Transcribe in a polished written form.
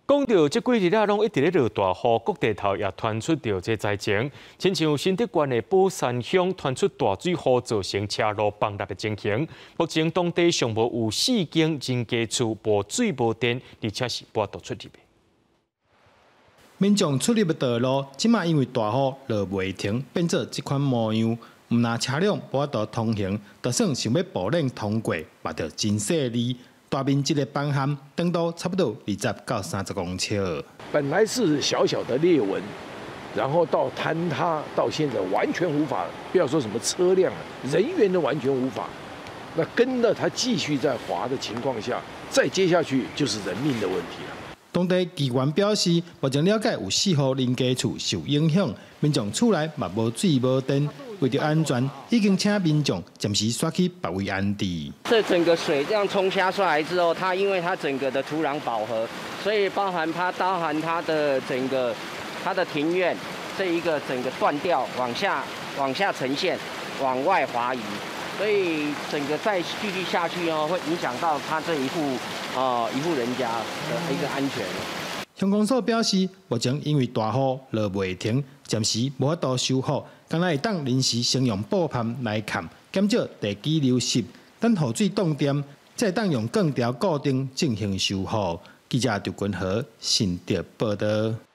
讲到这几日啊，拢一直咧落大雨，各地头也传出着这灾情，亲像新德县的宝山乡传出大水雨造成车路崩塌的情形。目前当地尚无有4间人家厝无水无电，而且是跋倒出入的。 民众出入的道路，即马因为大雨落袂停，变做这款模样。毋那车辆跋倒通行，就算想要步练通过，嘛着真细腻。大面积的崩陷，长度差不多20到30公尺。 本来是小小的裂纹，然后到坍塌，到现在完全无法，不要说什么车辆了，人员都完全无法。那跟着它继续在滑的情况下，再接下去就是人命的问题了。 当地机关表示，目前了解有4户人家厝受影响，民众厝内嘛无水无电。为着安全，已经请民众暂时刷去别位安置。 这整个水这样冲下出来之后，它因为它整个的土壤饱和，所以包含它的整个它的庭院这一个整个断掉，往下呈现，往外滑移，所以整个再继续下去哦，会影响到它这一户人家的一个安全。 乡公所表示，目前因为大雨落袂停，暂时无法度修复，敢若会当临时先用布盘来盖，减少地基流失。等雨水冻点，再当用钢条固定进行修复。记者刘君和新竹报道。